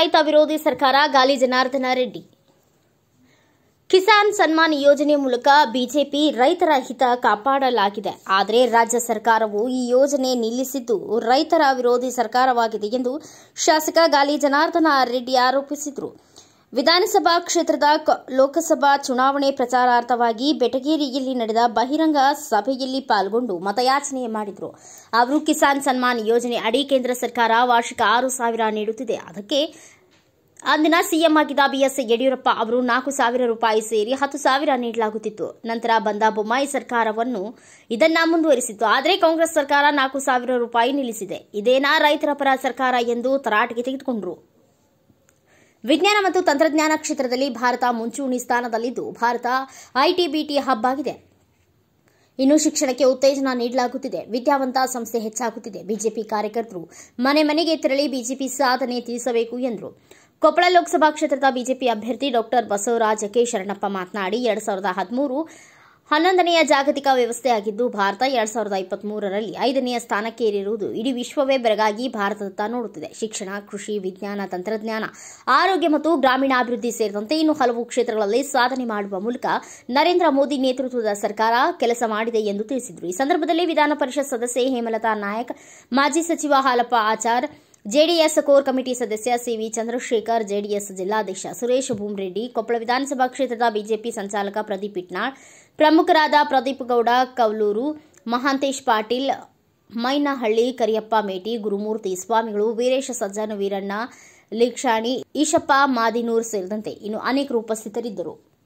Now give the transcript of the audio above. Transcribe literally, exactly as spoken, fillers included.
ರೈತ ವಿರೋಧಿ ಸರ್ಕಾರ ಗಾಲಿ ಜನಾರ್ದನ ರೆಡ್ಡಿ. ಕಿಸಾನ್ ಸನ್ಮಾನ್ ಯೋಜನೆ ಮೂಲಕ ಬಿಜೆಪಿ ರೈತರ ಹಿತ ಕಾಪಾಡಲಾಗಿದೆ. ಆದರೆ ರಾಜ್ಯ ಸರ್ಕಾರವು ಈ ಯೋಜನೆ ನಿಲ್ಲಿಸಿದ್ದು ರೈತರ ವಿರೋಧಿ ಸರ್ಕಾರವಾಗಿದೆ ಎಂದು ಶಾಸಕ ಗಾಲಿ ಜನಾರ್ದನ ರೆಡ್ಡಿ ಆರೋಪಿಸಿದರು. ವಿಧಾನಸಭಾ ಕ್ಷೇತ್ರದ ಲೋಕಸಭಾ ಚುನಾವಣೆ ಪ್ರಚಾರಾರ್ಥವಾಗಿ ಬೆಟಗೇರಿಯಲ್ಲಿ ನಡೆದ ಬಹಿರಂಗ ಸಭೆಯಲ್ಲಿ ಪಾಲ್ಗೊಂಡು ಮತಯಾಚನೆ ಮಾಡಿದರು. ಅವರು ಕಿಸಾನ್ ಸನ್ಮಾನ್ ಯೋಜನೆ ಅಡಿ ಕೇಂದ್ರ ಸರ್ಕಾರ ವಾರ್ಷಿಕ ಆರು ಸಾವಿರ ನೀಡುತ್ತಿದೆ. ಅದಕ್ಕೆ ಅಂದಿನ ಸಿಎಂ ಆಗಿದ್ದ ಬಿಎಸ್ ಯಡಿಯೂರಪ್ಪ ಅವರು ನಾಲ್ಕು ಸಾವಿರ ರೂಪಾಯಿ ಸೇರಿ ಹತ್ತು ಸಾವಿರ ನೀಡಲಾಗುತ್ತಿತ್ತು. ನಂತರ ಬಂದ ಬೊಮ್ಮಾಯಿ ಸರ್ಕಾರವನ್ನು ಇದನ್ನ ಮುಂದುವರಿಸಿತ್ತು. ಆದರೆ ಕಾಂಗ್ರೆಸ್ ಸರ್ಕಾರ ನಾಲ್ಕು ಸಾವಿರ ರೂಪಾಯಿ ನಿಲ್ಲಿಸಿದೆ. ಇದೇನಾ ರೈತರ ಪರ ಸರ್ಕಾರ ಎಂದು ತರಾಟೆಗೆ ತೆಗೆದುಕೊಂಡರು. ವಿಜ್ಞಾನ ಮತ್ತು ತಂತ್ರಜ್ಞಾನ ಕ್ಷೇತ್ರದಲ್ಲಿ ಭಾರತ ಮುಂಚೂಣಿ ಸ್ಥಾನದಲ್ಲಿದ್ದು ಭಾರತ ಐಟಿ ಬಿಟಿ ಹಬ್ ಆಗಿದೆ. ಇನ್ನು ಶಿಕ್ಷಣಕ್ಕೆ ಉತ್ತೇಜನ ನೀಡಲಾಗುತ್ತಿದೆ. ವಿದ್ಯಾವಂತ ಸಂಸ್ಥೆ ಹೆಚ್ಚಾಗುತ್ತಿದೆ. ಬಿಜೆಪಿ ಕಾರ್ಯಕರ್ತರು ಮನೆ ಮನೆಗೆ ತೆರಳಿ ಬಿಜೆಪಿ ಸಾಧನೆ ತಿಳಿಸಬೇಕು ಎಂದರು. ಕೊಪ್ಪಳ ಲೋಕಸಭಾ ಕ್ಷೇತ್ರದ ಬಿಜೆಪಿ ಅಭ್ಯರ್ಥಿ ಡಾ ಬಸವರಾಜ ಕೆ ಶರಣಪ್ಪ ಮಾತನಾಡಿ ಎರಡ್ ಸಾವಿರದ ಹದಿಮೂರು ಹನ್ನೊಂದನೆಯ ಜಾಗತಿಕ ವ್ಯವಸ್ಥೆಯಾಗಿದ್ದು ಭಾರತ ಎರಡ್ ಸಾವಿರದ ಇಪ್ಪತ್ಮೂರರಲ್ಲಿ ಐದನೆಯ ಸ್ಥಾನಕ್ಕೆ ಏರಿರುವುದು ಇಡೀ ವಿಶ್ವವೇ ಬೆರಗಾಗಿ ಭಾರತದತ್ತ ನೋಡುತ್ತಿದೆ. ಶಿಕ್ಷಣ, ಕೃಷಿ, ವಿಜ್ಞಾನ, ತಂತ್ರಜ್ಞಾನ, ಆರೋಗ್ಯ ಮತ್ತು ಗ್ರಾಮೀಣಾಭಿವೃದ್ಧಿ ಸೇರಿದಂತೆ ಇನ್ನು ಹಲವು ಕ್ಷೇತ್ರಗಳಲ್ಲಿ ಸಾಧನೆ ಮಾಡುವ ಮೂಲಕ ನರೇಂದ್ರ ಮೋದಿ ನೇತೃತ್ವದ ಸರ್ಕಾರ ಕೆಲಸ ಮಾಡಿದೆ ಎಂದು ತಿಳಿಸಿದರು. ಈ ಸಂದರ್ಭದಲ್ಲಿ ವಿಧಾನ ಪರಿಷತ್ ಸದಸ್ಯೆ ಹೇಮಲತಾ ನಾಯಕ್, ಮಾಜಿ ಸಚಿವ Halappa Achar, JDS core committee ಸದಸ್ಯ ಸಿವಿ ಚಂದ್ರಶೇಖರ್, ಜೆಡಿಎಸ್ ಜಿಲ್ಲಾಧ್ಯಕ್ಷ ಸುರೇಶ್ ಭೂಮರೆಡ್ಡಿ, ಕೊಪ್ಪಳ ವಿಧಾನಸಭಾ ಕ್ಷೇತ್ರದ ಬಿಜೆಪಿ ಸಂಚಾಲಕ ಪ್ರದೀಪ್ ಇಟ್ನಾಳ್, ಪ್ರಮುಖರಾದ ಪ್ರದೀಪ್ ಗೌಡ ಕೌಲೂರು, ಮಹಾಂತೇಶ್ ಪಾಟೀಲ್, ಮೈನಹಳ್ಳಿ, ಕರಿಯಪ್ಪ ಮೇಟಿ, ಗುರುಮೂರ್ತಿ ಸ್ವಾಮಿಗಳು, ವೀರೇಶ ಸಜ್ಜನ್, ವೀರಣ್ಣ ಲಿಕ್ಷಾಣಿ, ಈಶಪ್ಪ ಮಾದಿನೂರ್ ಸೇರಿದಂತೆ ಇನ್ನು ಅನೇಕರು ಉಪಸ್ಥಿತರಿದ್ದರು.